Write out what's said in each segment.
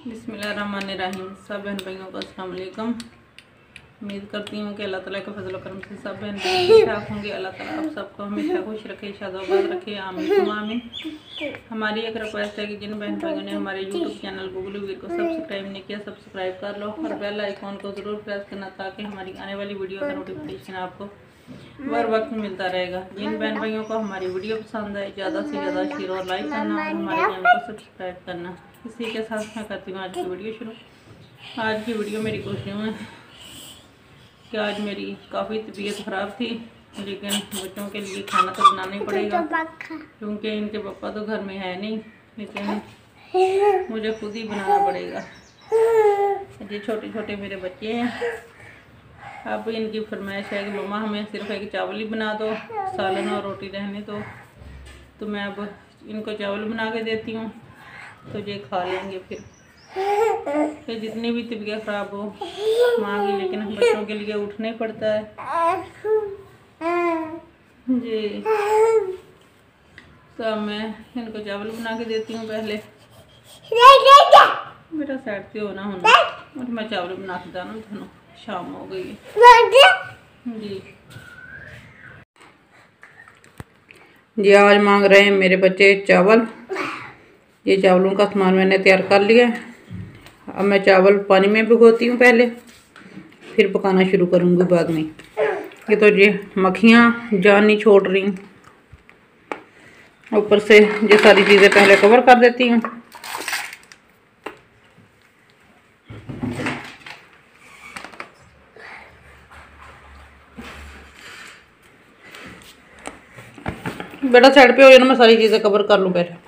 बिस्मिल्लाहिर्रहमानिर्रहीम। सब बहन भाइयों को अस्सलाम वालेकुम। उम्मीद करती हूँ कि अल्लाह ताला के फजल करम से सब बहन भाई ठीक ठाक होंगे। अल्लाह ताला आप सबको हमेशा खुश रखे, शादाबाद रखे, आमीन आमीन। हमारी एक रिक्वेस्ट है कि जिन बहन भाइयों ने हमारे यूट्यूब चैनल गूगल वीर को सब्सक्राइब नहीं किया, सब्सक्राइब कर लो और बेल आइकॉन को ज़रूर प्रेस करना ताकि हमारी आने वाली वीडियो का नोटिफिकेशन आपको हर वक्त मिलता रहेगा। जिन बहन भाइयों को हमारी वीडियो पसंद आए ज़्यादा से ज़्यादा शेयर और लाइक करना और हमारे चैनल को सब्सक्राइब करना। इसी के साथ मैं करती हूँ आज की वीडियो शुरू। आज की वीडियो मेरी कोशिश में कि आज मेरी काफ़ी तबीयत ख़राब थी, लेकिन बच्चों के लिए खाना तो बनाना ही पड़ेगा क्योंकि इनके पापा तो घर में है नहीं, लेकिन मुझे खुद ही बनाना पड़ेगा। ये छोटे छोटे मेरे बच्चे हैं। अब इनकी फरमाइश है कि मम्मा हमें सिर्फ एक चावल ही बना दो, सालन और रोटी रहने दो। तो मैं अब इनको चावल बना के देती हूँ तो ये खा लेंगे। फिर जितनी भी तबीयत ख़राब हो माँ की, लेकिन बच्चों के लिए उठना ही पड़ता है जी। तो मैं इनको चावल बना के देती हूँ पहले। मेरा साइड से होना और मैं चावल बना के दाना थानों। शाम हो गई जी। जी आज मांग रहे हैं मेरे बच्चे चावल। ये चावलों का सामान मैंने तैयार कर लिया। अब मैं चावल पानी में भिगोती हूँ पहले, फिर पकाना शुरू करूँगी बाद में। ये तो ये मक्खियाँ जान नहीं छोड़ रही, ऊपर से ये सारी चीज़ें पहले कवर कर देती हूँ। बेटा साइड पे हो जाना, मैं सारी चीज़ें कवर कर लूँ पहले।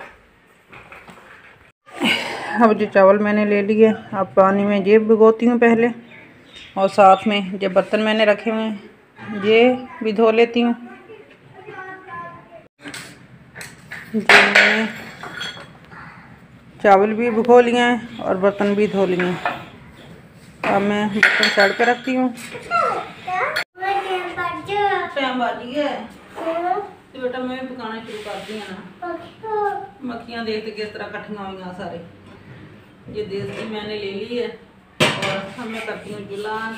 अब जो चावल मैंने ले लिए, अब पानी में ये भिगोती हूँ पहले, और साथ में जो बर्तन मैंने रखे हुए हैं ये भी धो लेती हूँ। मैंने चावल भी भिगो लिए हैं और बर्तन भी धो लिए हैं। अब मैं बर्तन साइड पे रखती हूँ। तो बेटा मैं पकाना शुरू करती हूँ ना। मक्खियाँ देखते किस तरह कट्ठियाँ हुई सारे। ये देसी मैंने ले ली है और अब मैं करती हूँ जुलान।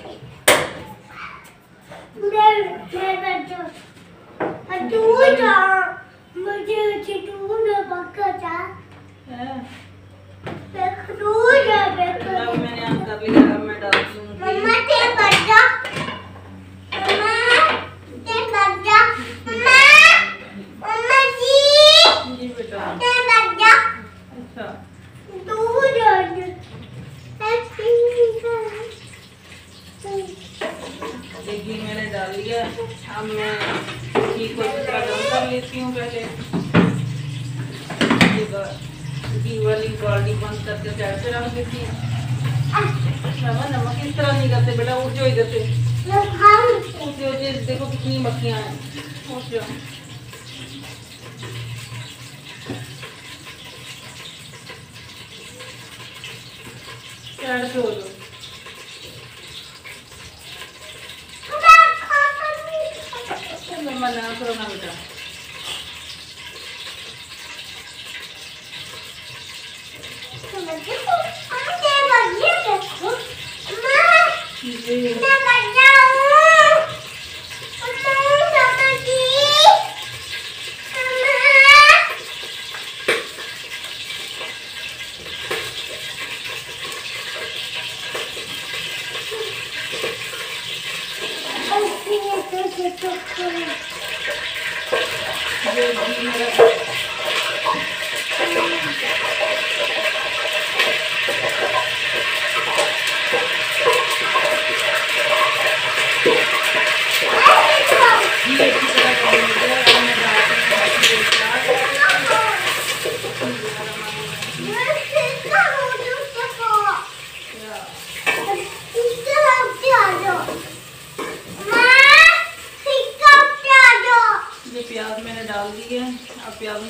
मैंने ऑन कर लिया। अब मैं डालती हूँ घी मैंने डाल लिया। अब मैं घी को गरम कर लेती हूँ पहले। घी वाली बाल्टी बंद करके साइड पे रख देती हूँ। नमक इस तरह नहीं करते बेटा, उठ जाओ इधर से। उठ जाओ, देखो कितनी मक्खियाँ हैं। उठ जाओ। साइड पे हो जाओ। मना करो ना बेटा। प्याज मैंने डाल दिए। अब प्याज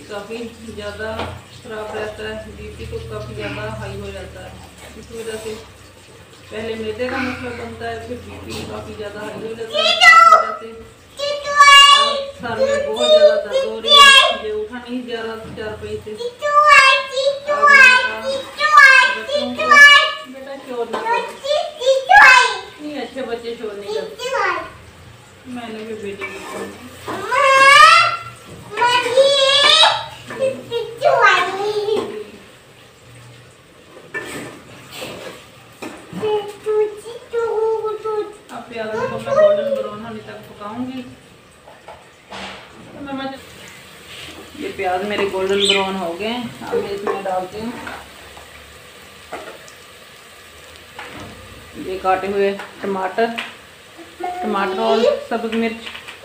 काफ़ी ज़्यादा ख़राब रहता है, बीपी तो काफ़ी ज़्यादा हाई हो जाता है। इस वजह से पहले मैदे का मसला बनता है, फिर बीपी काफ़ी ज़्यादा हाई हो जाता है। इस वजह से सर में बहुत ज़्यादा दर्द हो रही है, मुझे उठा नहीं जा रहा था 4 रुपये से। बच्चों को बेटा शोर ना करो, नहीं अच्छे बच्चे शोर नहीं करते। मैंने भी बेटी को अब प्याज को मैं गोल्डन ब्राउन होने तक पकाऊंगी। तो मैं ये प्याज मेरे गोल्डन ब्राउन हो गए, अब मैं इसमें डालती हूँ ये काटे हुए टमाटर और सब्ज मिर्च।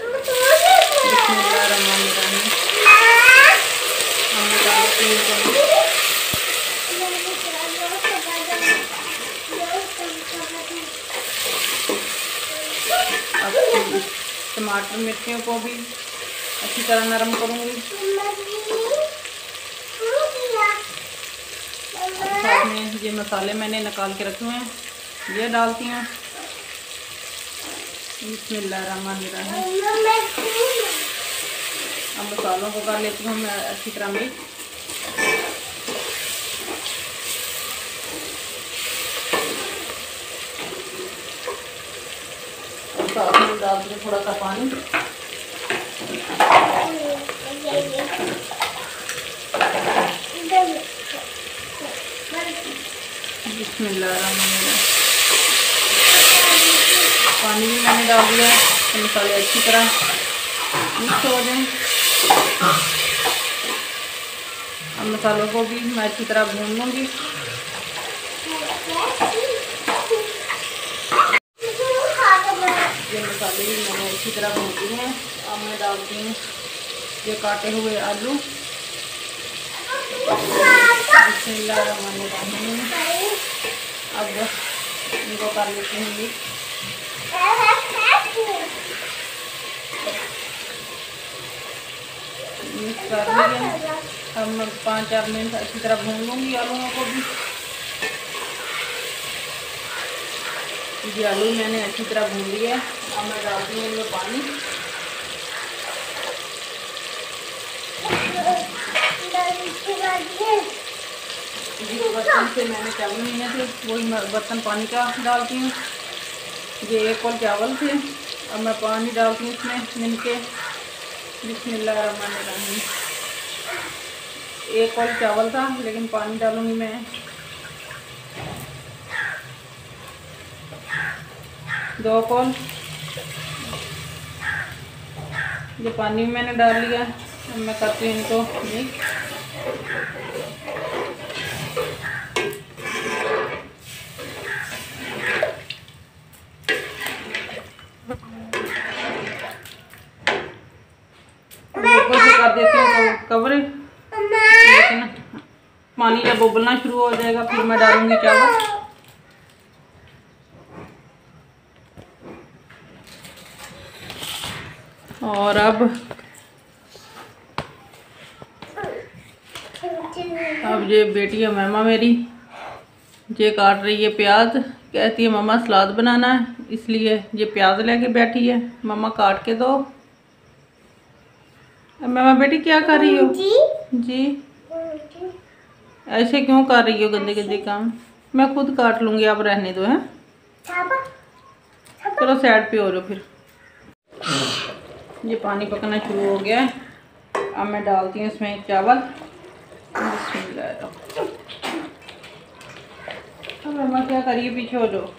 अब टमाटर मिर्चियों को भी अच्छी तरह नरम करूँगी। साथ में ये मसाले मैंने निकाल के रखे हुए हैं, ये डालती हूँ। बिस्मिल्लाहिर्रहमानिर्रहीम। अब मसालों को कर लेती हूँ मैं अच्छी तरह मिक्स। साथ में डालती हूँ थोड़ा सा पानी। बिस्मिल्लाहिर्रहमानिर्रहीम। पानी भी मैंने डाल दिया है तो मसाले अच्छी तरह मिक्स हो जाएं। अब मसालों को भी मैं अच्छी तरह भून लूँगी। ये मसाले भी मैंने अच्छी तरह भून लिए हैं। अब मैं डालती हूँ ये काटे हुए आलू। बिस्मिल्लाहिर्रहमानिर्रहीम। अब इनको कर लेते हैं मिक्स। मिक्स कर लिया। अब मैं 5-4 मिनट अच्छी तरह भून लूँगी आलूओं को भी। ये आलू मैंने अच्छी तरह भून लिया। अब मैं डालती हूँ इनमें पानी। जिस बर्तन से मैंने चावल लिए थे वही बर्तन पानी का डालती हूँ। ये 1 कौल चावल थे। अब मैं पानी डालती हूँ इसमें मिल के। बिस्मिल्लाहिर्रहमानिर्रहीम। 1 कौल चावल था लेकिन पानी डालूंगी मैं 2 कौल। ये पानी भी मैंने डाल लिया। अब मैं करती हूँ इनको मिक्स। ऊपर से कर देती हूँ कवर, लेकिन पानी जब उबलना शुरू हो जाएगा फिर मैं डालूंगी चावल। और अब ये बेटी अमैमा मेरी ये काट रही है प्याज। कहती है मम्मा सलाद बनाना है, इसलिए ये प्याज लेके बैठी है। मम्मा काट के दो। अमैमा बेटी क्या कर रही हो? जी ऐसे क्यों कर रही हो गंदे गंदे काम? मैं खुद काट लूँगी, आप रहने दो। हैं चलो साइड पे हो जाओ फिर। ये पानी पकना शुरू हो गया है। अब मैं डालती हूँ इसमें चावल। अब मम्मा क्या करिए, पीछे हो जाओ।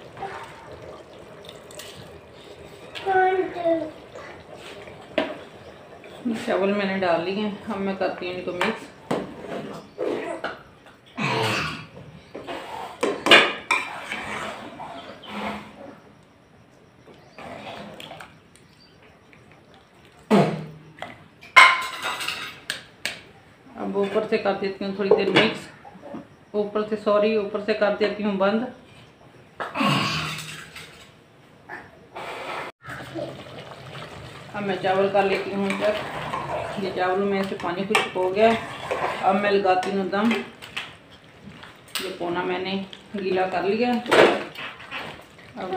चावल मैंने डाल लिए हैं। अब मैं करती हूँ इनको मिक्स। अब ऊपर से कर देती हूँ थोड़ी देर मिक्स। ऊपर से कर देती हूँ बंद। अब मैं चावल कर लेती हूँ चेक। ये चावलों में से पानी खुश्क हो गया। अब मैं लगाती हूँ दम। ये पोना मैंने गीला कर लिया। अब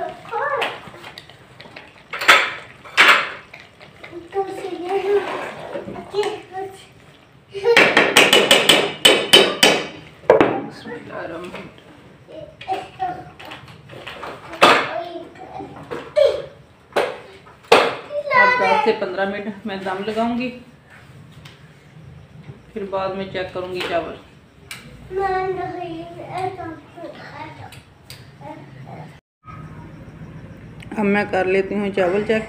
अब 10 से 15 मिनट मैं दम लगाऊंगी, फिर बाद में चेक करूंगी चावल। अब मैं कर लेती हूँ चावल चेक।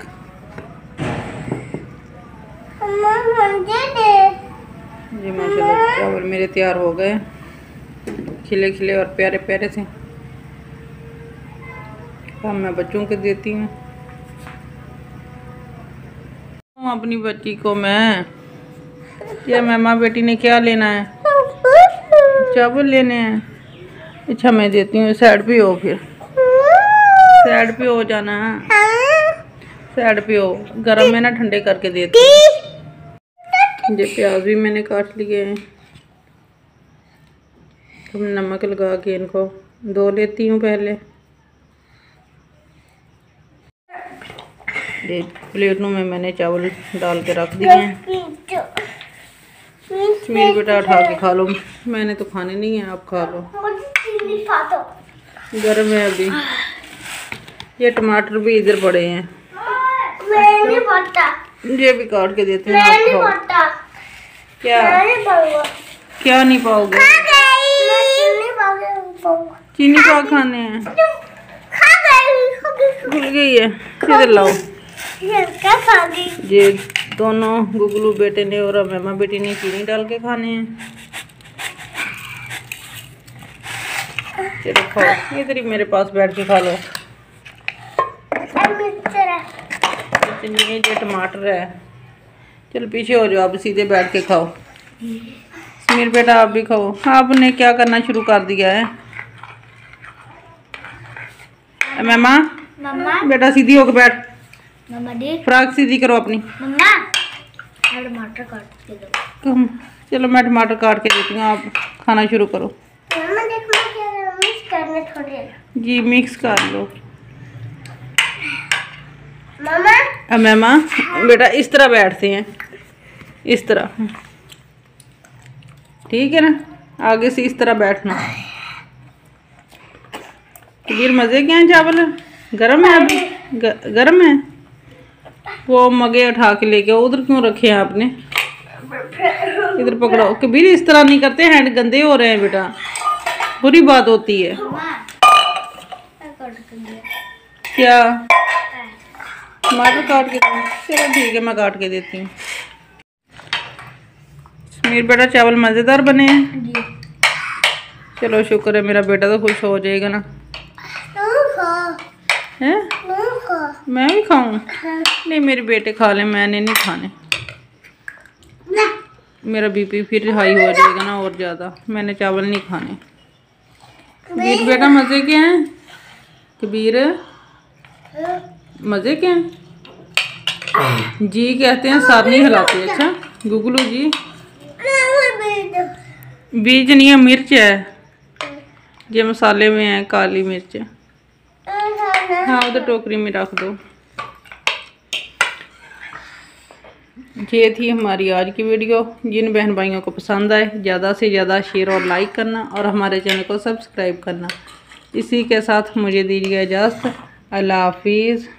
जी माशाल्लाह चावल मेरे तैयार हो गए, खिले खिले और प्यारे प्यारे से। अब मैं बच्चों को देती हूँ। अपनी बच्ची को मैं, क्या मामा बेटी ने क्या लेना है? चावल लेने हैं। अच्छा मैं देती हूँ, साइड पे हो, फिर साइड पे हो जाना है, साइड पे हो। गरम में ना ठंडे करके देती हूँ। ये प्याज भी मैंने काट लिए हैं। तो नमक लगा के इनको धो लेती हूँ पहले। ये प्लेटों में मैंने चावल डाल के रख दिए हैं। मेरी बेटा उठा के खा लो, मैंने तो खाने नहीं है, आप खा लो। गर्म है अभी। ये टमाटर भी इधर पड़े हैं, ये भी काट के देते हैं, आप खाओ। क्या क्या नहीं पाओगे? चीनी पाव खाने हैं, भूल गई है। इधर लाओ। ये दोनों गुगलू बेटे ने और मामा बेटी ने चीनी डाल के खाने हैं। चलो खाओ, इधर ही मेरे पास बैठ के खा लो। ये टमाटर है, चलो पीछे हो जाओ, आप सीधे बैठ के खाओ। समीर बेटा आप भी खाओ। आपने क्या करना शुरू कर दिया है? मामा बेटा सीधी होकर बैठ। फ्राक सीधी करो अपनी। टमाटर काट के दो। चलो मैं टमाटर काट के देती हूँ, आप खाना शुरू करो। जी मिक्स कर लो। मामा बेटा इस तरह बैठते हैं, इस तरह, ठीक है ना? आगे से इस तरह बैठना। कबीर मजे क्या हैं? चावल गरम है अभी, गरम है। वो मगे उठा के लेके उधर क्यों रखे हैं आपने? इधर पकड़ो। कबीर इस तरह नहीं करते, हैंड गंदे हो रहे हैं बेटा, बुरी बात होती है। क्या टमाटर काट के दो? चलो ठीक है मैं काट के देती हूँ। मेरे बेटा चावल मज़ेदार बने हैं। चलो शुक्र है, मेरा बेटा तो खुश हो जाएगा ना। है मैं भी खाऊं? नहीं मेरे बेटे खा लें, मैंने नहीं खाने। मेरा बीपी फिर हाई हो जाएगा ना और ज़्यादा। मैंने चावल नहीं खाने। कबीर बेटा मज़े के हैं? कबीर मज़े के हैं? जी कहते हैं, साथ नहीं हिलाते। अच्छा गुगलू जी, बीज नहीं है, मिर्च है, ये मसाले में है, काली मिर्च। हाँ उधर टोकरी में रख दो। ये थी हमारी आज की वीडियो। जिन बहन भाइयों को पसंद आए ज़्यादा से ज़्यादा शेयर और लाइक करना और हमारे चैनल को सब्सक्राइब करना। इसी के साथ मुझे दीजिए इजाज़त। अल्लाह हाफिज़।